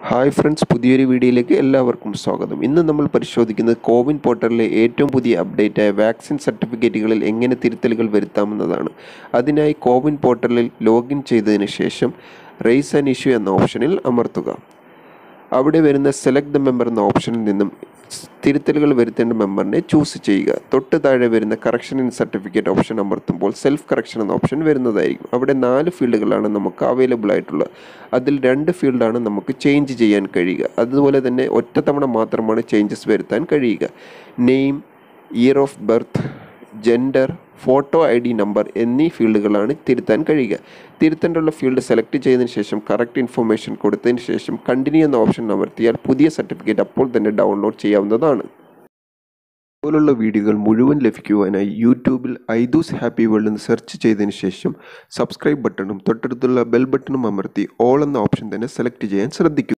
Hi friends, പുതിയൊരു വീഡിയോയിലേക്ക് എല്ലാവർക്കും സ്വാഗതം. ഇന്ന് നമ്മൾ പരിശോധിക്കുന്നത് കോവിൻ പോർട്ടലിലെ ഏറ്റവും പുതിയ അപ്ഡേറ്റായ വാക്സിൻ സർട്ടിഫിക്കറ്റുകളിൽ എങ്ങനെ തിരുത്തലുകൾ വരുത്താമെന്നതാണ്. അതിനായി കോവിൻ പോർട്ടലിൽ ലോഗിൻ ചെയ്തതിന് ശേഷം റേസ് ആൻ ഇഷ്യൂ എന്ന ഓപ്ഷനിൽ അമർത്തുക. അവിടെ വരുന്ന സെലക്ട് ദ മെമ്പർ എന്ന ഓപ്ഷനിൽ നിന്നും തിരുത്തലുകൾ വരുത്തേണ്ട മെമ്പറിനെ ചൂസ് ചെയ്യുക. തൊട്ട് താഴെ വരുന്ന കറക്ഷൻ ഇൻ സർട്ടിഫിക്കറ്റ് ഓപ്ഷൻ അമർത്തുമ്പോൾ സെൽഫ് കറക്ഷൻ എന്ന ഓപ്ഷൻ വരുന്നതായിരിക്കും. അവിടെ 4 ഫീൽഡുകളാണ് നമുക്ക് അവൈലബിൾ ആയിട്ടുള്ളത്. അതിൽ 2 ഫീൽഡാണ് നമുക്ക് ചേഞ്ച് ചെയ്യാൻ കഴിയുക. അതുപോലെ തന്നെ ഒറ്റത്തവണ മാത്രമാണ് ചേഞ്ചസ് വരുത്താൻ കഴിയുക. Name, year of birth, gender, photo ID number എന്നീ ഫീൽഡുകളാണ് തിരുത്താൻ കഴിയുക. തിരുത്തേണ്ടുള്ള ഫീൽഡ് സെലക്ട് ചെയ്തതിന് ശേഷം കറക്റ്റ് ഇൻഫർമേഷൻ കൊടുത്തതിന് ശേഷം കണ്ടിന്യൂ എന്ന ഓപ്ഷൻ അമർത്തിയാൽ പുതിയ സർട്ടിഫിക്കറ്റ് അപ്പോൾ തന്നെ ഡൗൺലോഡ് ചെയ്യാവുന്നതാണ്. ഇതുപോലുള്ള വീഡിയോകൾ മുഴുവൻ ലഭിക്കുവാനായി യൂട്യൂബിൽ ഐദൂസ് ഹാപ്പി വേൾഡ് എന്ന് സെർച്ച് ചെയ്തതിന് ശേഷം സബ്സ്ക്രൈബ് ബട്ടണും തൊട്ടടുത്തുള്ള ബെൽ ബട്ടണും അമർത്തി ഓൾ എന്ന ഓപ്ഷൻ തന്നെ സെലക്ട് ചെയ്യാൻ ശ്രദ്ധിക്കുക.